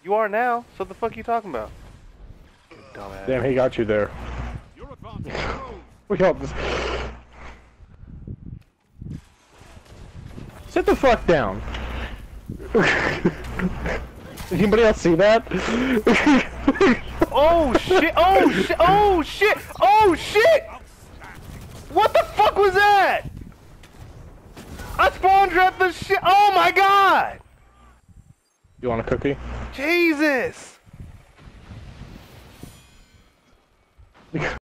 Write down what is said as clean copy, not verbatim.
You are now, so the fuck you talking about? You dumbass. Damn, he got you there. We got this. Sit the fuck down. Anybody else see that? Oh shit! Oh shit! Oh shit! Oh shit! What the fuck was that? I spawn trapped the shit. Oh my god! You want a cookie? Jesus!